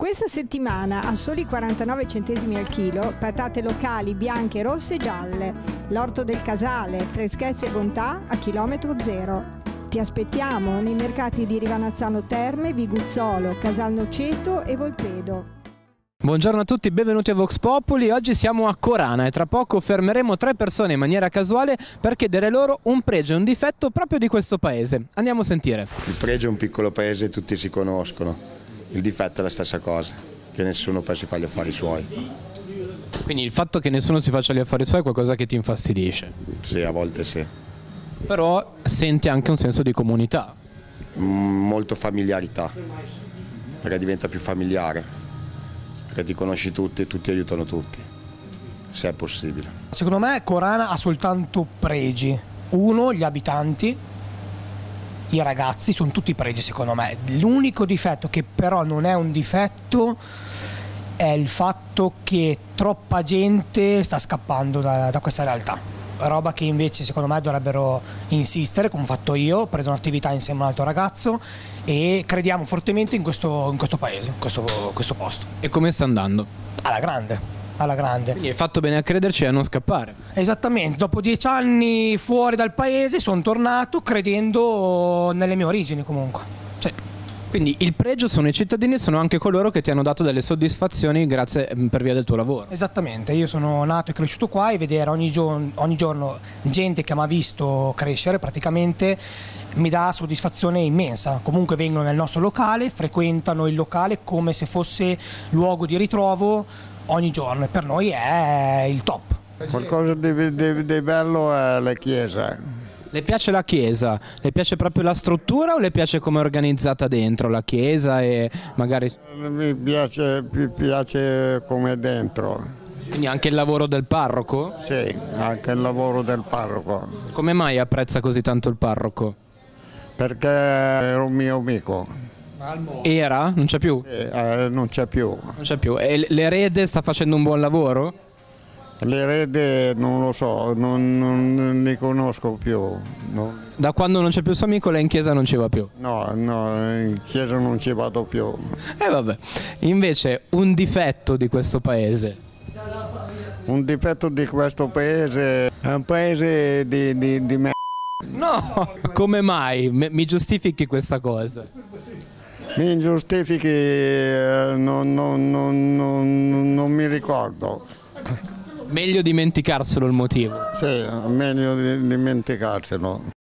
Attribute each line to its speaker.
Speaker 1: Questa settimana a soli 49 centesimi al chilo, patate locali bianche, rosse e gialle. L'orto del Casale, freschezza e bontà a chilometro zero. Ti aspettiamo nei mercati di Rivanazzano Terme, Viguzzolo, Casalnoceto e Volpedo.
Speaker 2: Buongiorno a tutti, benvenuti a Vox Populi. Oggi siamo a Corana e tra poco fermeremo 3 persone in maniera casuale per chiedere loro un pregio e un difetto proprio di questo paese. Andiamo a sentire.
Speaker 3: Il pregio è un piccolo paese, tutti si conoscono. Il difetto è la stessa cosa, che nessuno poi si fa gli affari suoi.
Speaker 2: Quindi il fatto che nessuno si faccia gli affari suoi è qualcosa che ti infastidisce?
Speaker 3: Sì, a volte sì.
Speaker 2: Però senti anche un senso di comunità.
Speaker 3: Molto familiarità, perché diventa più familiare, perché ti conosci tutti e tutti aiutano tutti, se è possibile.
Speaker 4: Secondo me Corana ha soltanto pregi. Uno, gli abitanti, i ragazzi, sono tutti pregi secondo me. L'unico difetto, che però non è un difetto, è il fatto che troppa gente sta scappando da questa realtà. Roba che invece secondo me dovrebbero insistere, come ho fatto io, ho preso un'attività insieme a un altro ragazzo e crediamo fortemente in questo paese, in questo posto.
Speaker 2: E come sta andando?
Speaker 4: Alla grande. Alla grande.
Speaker 2: Quindi hai fatto bene a crederci e a non scappare.
Speaker 4: Esattamente, dopo 10 anni fuori dal paese sono tornato credendo nelle mie origini comunque. Sì.
Speaker 2: Quindi il pregio sono i cittadini, sono anche coloro che ti hanno dato delle soddisfazioni grazie per via del tuo lavoro.
Speaker 4: Esattamente, io sono nato e cresciuto qua e vedere ogni giorno gente che mi ha visto crescere praticamente mi dà soddisfazione immensa. Comunque vengono nel nostro locale, frequentano il locale come se fosse luogo di ritrovo ogni giorno e per noi è il top.
Speaker 5: Qualcosa di bello è la chiesa.
Speaker 2: Le piace la chiesa? Le piace proprio la struttura o le piace come è organizzata dentro la chiesa e magari...
Speaker 5: Mi piace come è dentro.
Speaker 2: Quindi anche il lavoro del parroco?
Speaker 5: Sì, anche il lavoro del parroco.
Speaker 2: Come mai apprezza così tanto il parroco?
Speaker 5: Perché era un mio amico.
Speaker 2: Era? Non c'è più?
Speaker 5: Non c'è più.
Speaker 2: Non c'è più. E l'erede sta facendo un buon lavoro?
Speaker 5: L'erede non lo so, non li conosco più. No.
Speaker 2: Da quando non c'è più suo amico lei in chiesa non ci va più?
Speaker 5: No, in chiesa non ci vado più.
Speaker 2: Vabbè. Invece un difetto di questo paese?
Speaker 5: Un difetto di questo paese è un paese di me.
Speaker 2: No! Come mai? Mi giustifichi questa cosa?
Speaker 5: Mi giustifichi, non mi ricordo.
Speaker 2: Meglio dimenticarselo il motivo.
Speaker 5: Sì, meglio dimenticarselo.